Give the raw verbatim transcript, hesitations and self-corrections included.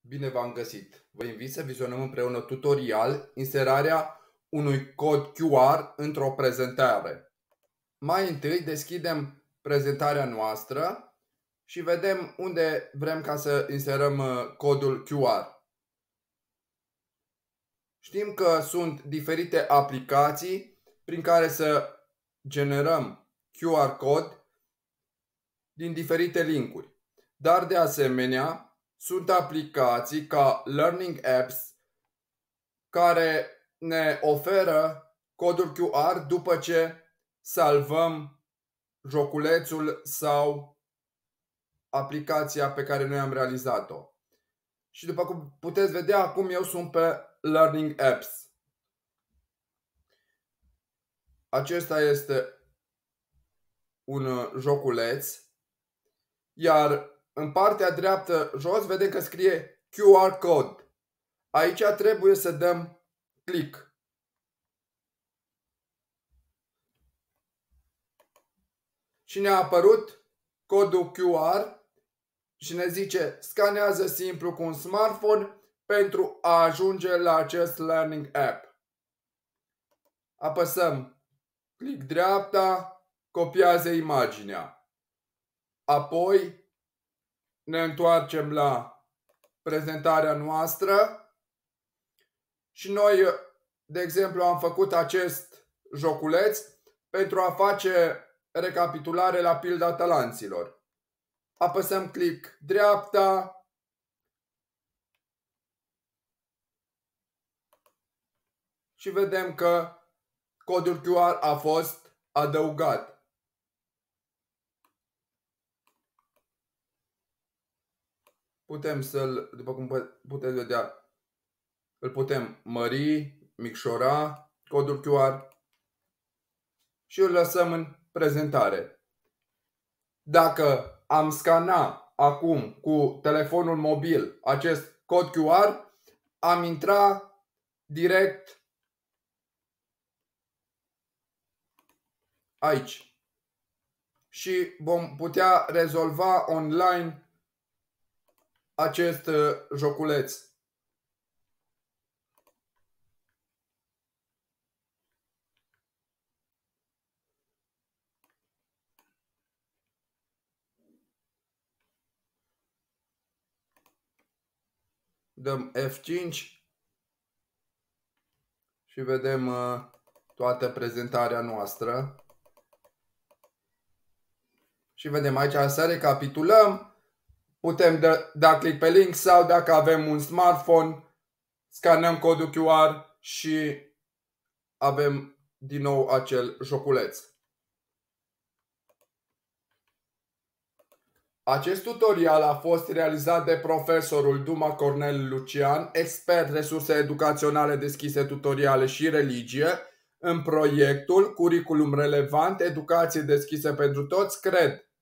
Bine v-am găsit! Vă invit să vizionăm împreună tutorial inserarea unui cod Q R într-o prezentare. Mai întâi deschidem prezentarea noastră și vedem unde vrem ca să inserăm codul Q R. Știm că sunt diferite aplicații prin care să generăm Q R cod din diferite linkuri, dar de asemenea sunt aplicații ca Learning Apps care ne oferă codul Q R după ce salvăm joculețul sau aplicația pe care noi am realizat-o. Și după cum puteți vedea, acum eu sunt pe Learning Apps. Acesta este un joculeț, iar în partea dreaptă jos vedem că scrie Q R code. Aici trebuie să dăm click. Și ne-a apărut codul Q R și ne zice scanează simplu cu un smartphone pentru a ajunge la acest Learning App. Apăsăm click dreapta, copiază imaginea. Apoi ne întoarcem la prezentarea noastră și noi, de exemplu, am făcut acest joculeț pentru a face recapitulare la pilda talanților. Apăsăm click dreapta, și vedem că codul Q R a fost adăugat. Putem să-l, după cum puteți vedea, îl putem mări, micșora codul Q R și îl lăsăm în prezentare. Dacă am scana acum cu telefonul mobil acest cod Q R, am intrat direct aici și vom putea rezolva online acest joculeț. Dăm F cinci și vedem toată prezentarea noastră. Și vedem aici să recapitulăm. Putem da, da click pe link sau dacă avem un smartphone, scanăm codul Q R și avem din nou acel joculeț. Acest tutorial a fost realizat de profesorul Duma Cornel Lucian, expert resurse educaționale deschise, tutoriale și religie, în proiectul Curriculum Relevant, educație deschisă pentru toți, cred.